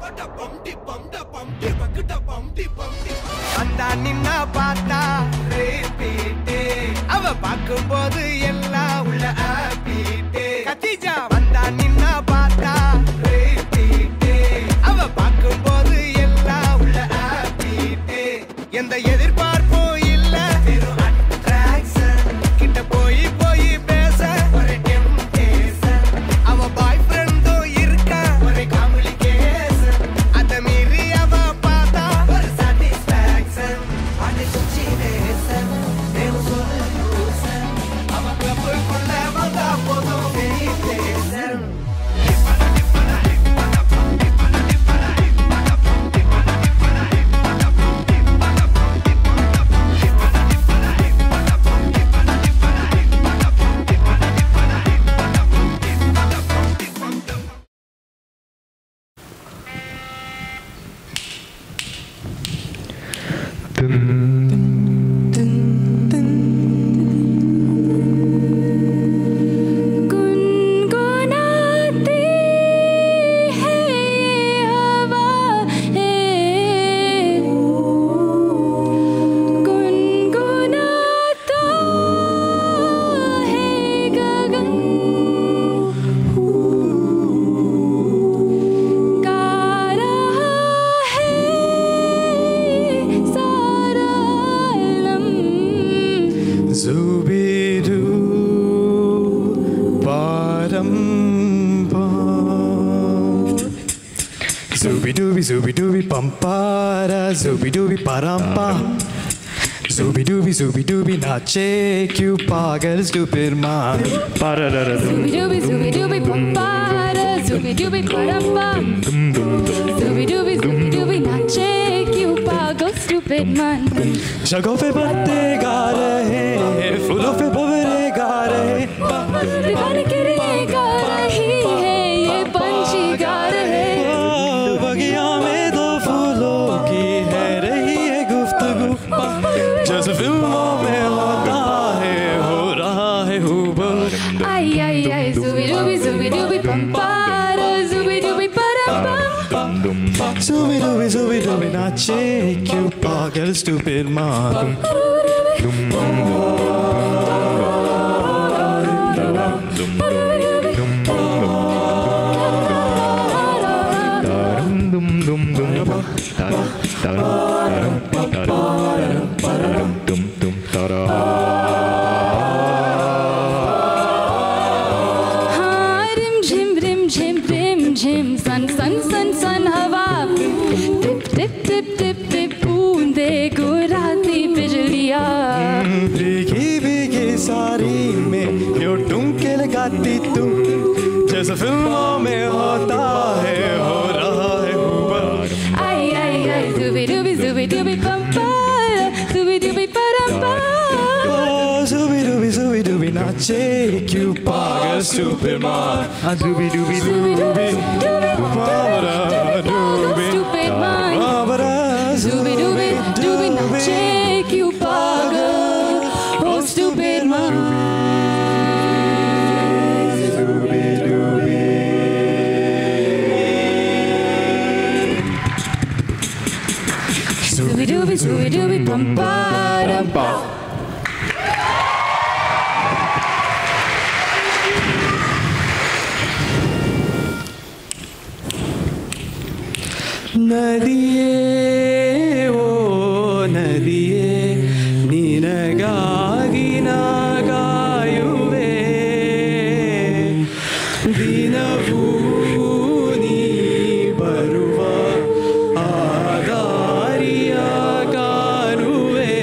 அந்த நின்னா பார்த்தா அவ பார்க்கும்போது எல்லாம் உள்ள ஆப்பிட்டே கத்திஜா வந்தா நின்னா பார்த்தா அவ பார்க்கும்போது எல்லாம் உள்ள ஆப்பிட்டே எந்த எதிர்பார்ப்பும் இல்ல கிட்ட போய் போய் பேச ஒரு டெம்டேஷன் அவ பாய் ஃப்ரெண்டும் இருக்க ஒரு காம்ப்ளிகேஷன் அத மீறி அவ பார்த்தா ஒரு சாட்டிஸ்ஃபேக்ஷன் அது சுச்சினேஷன் தேவ சொல்யூஷன் அவ கிளப்புக்குள்ள வந்தா போதும் temptation Zooby dooby pampara, zooby dooby parampa. Zooby dooby nache क्यों पागल stupid man. Zooby dooby pampara, zooby dooby parampa. Zooby dooby nache क्यों पागल stupid man. जगहों पे पत्ते गा रहे हैं, फूलों पे भंवरे गा रहे हैं, दीवाने के लिए गा रही है ये पंछी गा रहे हैं. बगिया में दो फूलों की है रही है गुफ्तगू, जैसे फिल्मों में होता है हो रहा है हुबहू. Ay ay ay, zooby dooby pampara, zooby dooby parampa. Zooby dooby nache क्यों पागल stupid man. Sun sun sun sun हवा टिप टिप टिप टिप टिप बूंदे गुराती बिजलियाँ. भीगी भीगी साड़ी में क्यों टुमके लगाती तुम, जैसे फिल्मों में होता है हो रहा है हुबहू. Ay ay ay, zooby dooby pampara, zooby dooby parampa. Zooby dooby nache क्यों पागल stupid man. Zooby dooby Pawara dooby Stupid man. Pawara Zooby dooby nache क्यों पागल oh stupid man. Zooby dooby pampara. ನದಿಯೇ ಓ ನದಿಯೇ ನಿನಗಾಗಿ ನಾಗಾಯುವೆ ದಿನವೂ ನೀ ಬರುವ ಆದಾರಿಯ ಕಾಣುವೆ.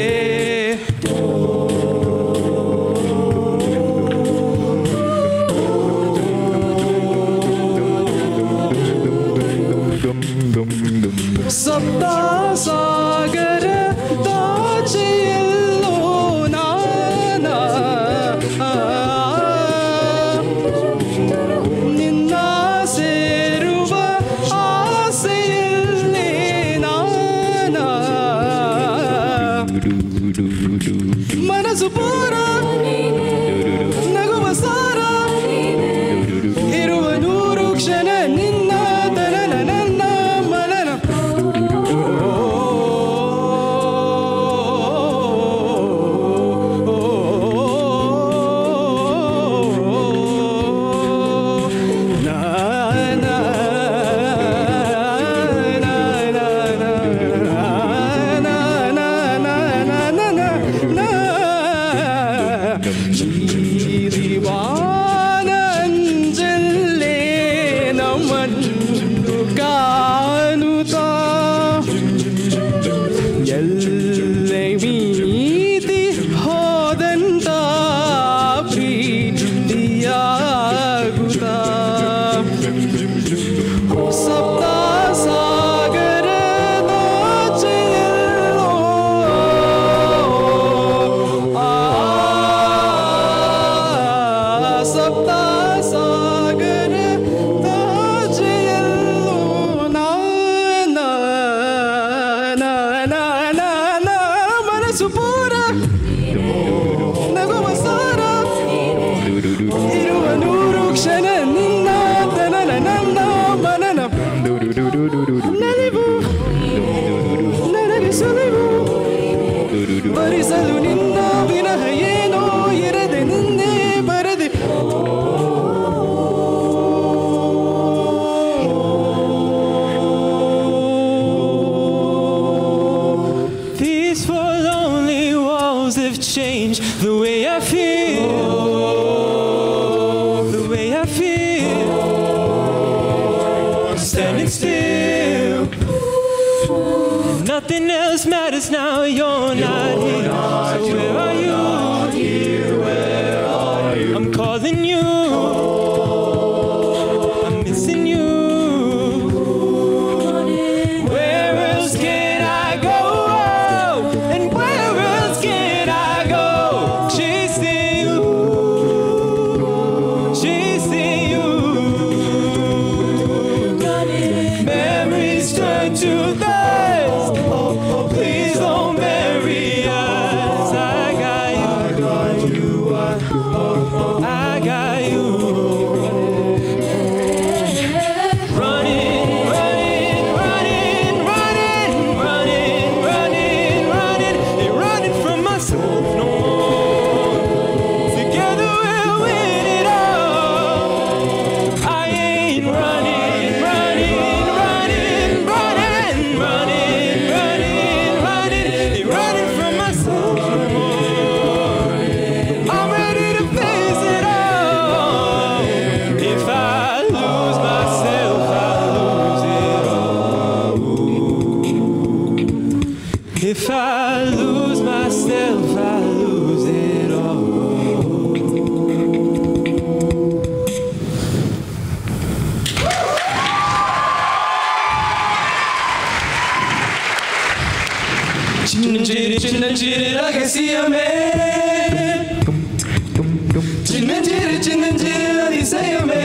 सप्ताह Nothing else matters now. You're not here. So where are you? I'm calling you. I'm missing you. Where else can I go? And where else can I go? Chasing you. Chasing you. Memories turn to dust. Please don't bury us. I got you. I got you. Running, running, running, running, running, running, running. Ain't running from myself no more. Together we'll win it all. I ain't running, running, running, running, running, running, running. Ain't running from myself no more. I'm ready to face it all. If I lose myself, I lose it all. If I lose myself, I lose it all. Chinnanjiri ragasiyame. Chinnanjiri adisayame.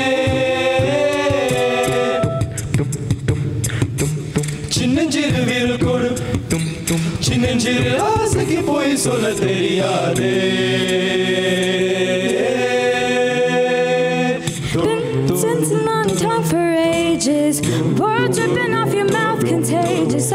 Chinnanjiri viral kodu. Chinnanjiri asaki poi solla theriyade. Been dancing on top for ages. Words dripping off your mouth, contagious.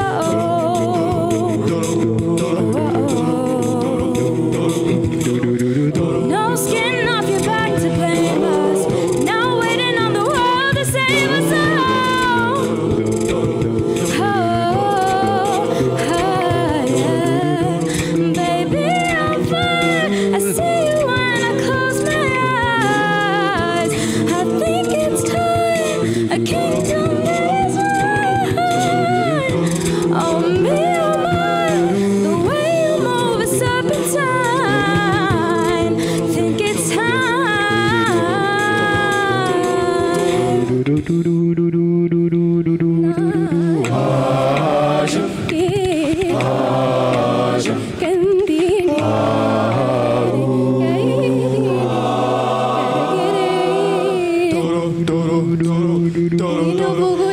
No skin off your back to blame us. Now waiting on the world to save us all. Yeah. Baby, I'm fine. I see you when I close my eyes. I think it's time a kingdom is mine. Oh, me, oh, mine. The way you move is serpentine. Think it's time.